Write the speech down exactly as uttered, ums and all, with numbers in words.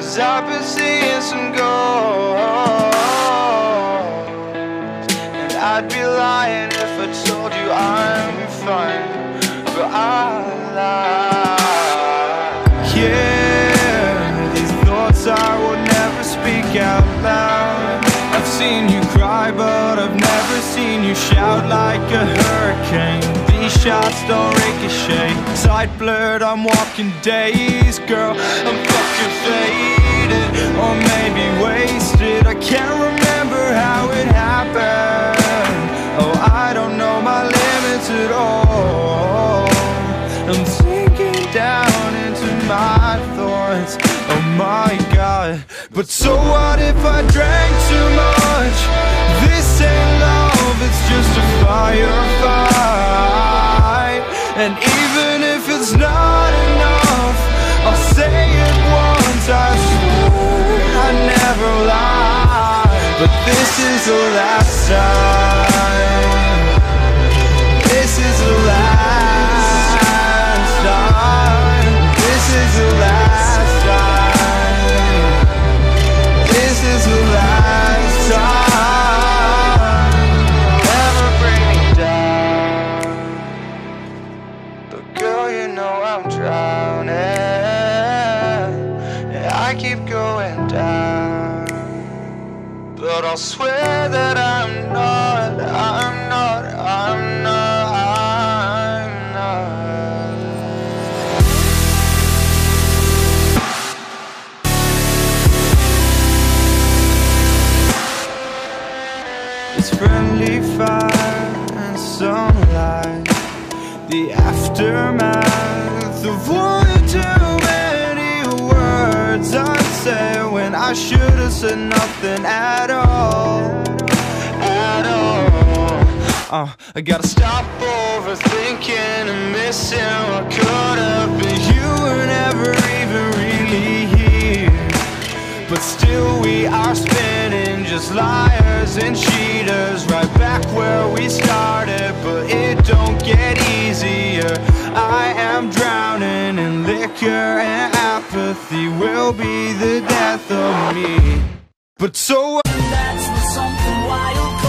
'cause I've been seeing some ghosts, and I'd be lying if I told you I'm fine, but I lie. Yeah, these thoughts I would never speak out loud. I've seen you cry, but I've never seen you shout like a hurricane. These shots don't ricochet. Sight blurred, I'm walking days. Girl, I'm fucking faded, or maybe wasted. I can't remember how it happened. Oh, I don't know my limits at all. I'm sinking down into my thoughts. Oh my God. But so what if I drank too much? This ain't love, it's just a firefight. And even if it's not enough, I'll say it once. I swear I never lie. But this is the last time. This is the last time. This is the last time. This is the last time. Never bring me down, but girl, you know I'm drowning. Yeah, I keep going down, but I'll swear that I'm not, I'm not, I'm not, I'm not. It's friendly fire and sunlight, the aftermath of one too many words I say when I should have said nothing at all, at all. Uh, I gotta stop overthinking and missing what could have been. You were never even really here, but still we are spinning, just liars and cheaters, right back where we started. But it don't get easier. I am drowning in liquor, and apathy will be the death of me. But so that's something wild.